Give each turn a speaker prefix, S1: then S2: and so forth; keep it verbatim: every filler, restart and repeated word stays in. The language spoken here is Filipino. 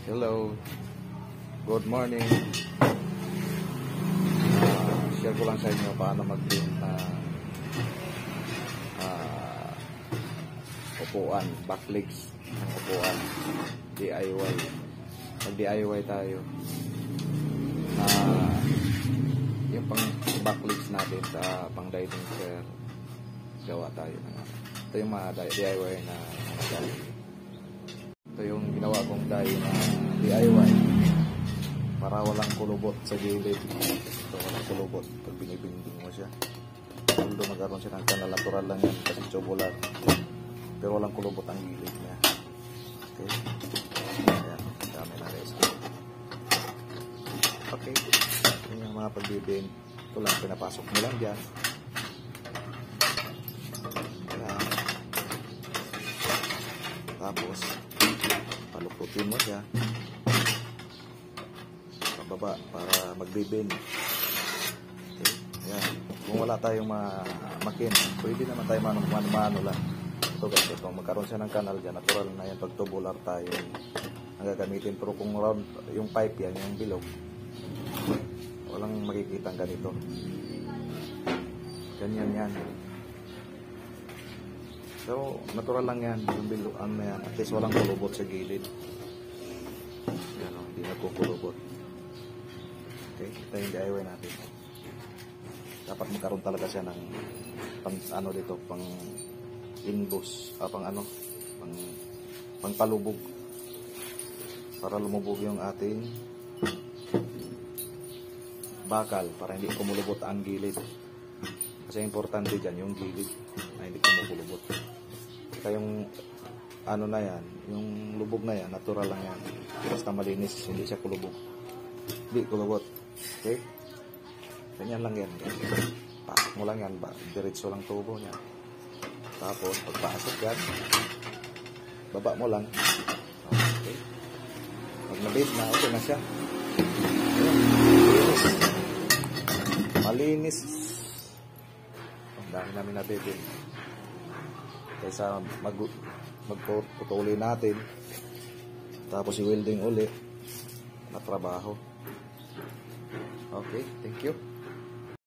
S1: Hello, good morning. Uh, share ko lang sa inyo paano mag-build na uh, upuan, backlegs ng upuan, D I Y. Mag-D I Y tayo. Uh, yung pang backlegs natin sa pang dining chair, gawa tayo. Ito yung mga D I Y na mga galing. Ito yung ginawa kong dye na D I Y para walang kulubot sa gilid. Ito walang kulubot pag binibinding mo siya. Although magkaroon siya ng kanal, natural lang yan kasi tubular, pero walang kulubot ang gilid niya. Okay, ayan, dami na guys. Okay, yun yung mga pagbibind. Ito lang, pinapasok mo lang dyan. Ayan. Tapos palukutin mo siya pababa para magbibin. Okay. Ayan. Kung wala tayong makin, pwede naman tayo mano-mano lang. Ito guys, kung magkaroon siya ng kanal dyan, natural na yan pag tubular tayo ang gagamitin. Pero kung round yung pipe yan, yung bilog, walang makikita ganito. Ganyan yan. So, natural lang yan, yung bilog, ano yan, at least walang kulubot sa gilid. Yan o, hindi nagkukulubot. Okay, ito yung D I Y natin. Dapat magkaroon talaga siya ng pang, ano dito, pang inbus, ah, pang ano, pang, pang palubog. Para lumubog yung ating bakal, para hindi kumulubot ang gilid. Kasi importante dyan, yung gilid na hindi kumukulubot. Kaya yung ano na yan, yung lubog na yan, natural lang yan. Basta malinis, hindi siya kulubog. Hindi kulubot. Okay? Ganyan lang yan. Pasok mo lang yan, diretso lang tubo niya. Tapos, pagpasok yan, baba mo lang. Okay? Pag nabit na, okay na siya. Malinis. Malinis. Ang dami namin nabibin. Kaysa mag magputuli natin, tapos i-welding ulit na trabaho. Okay, thank you.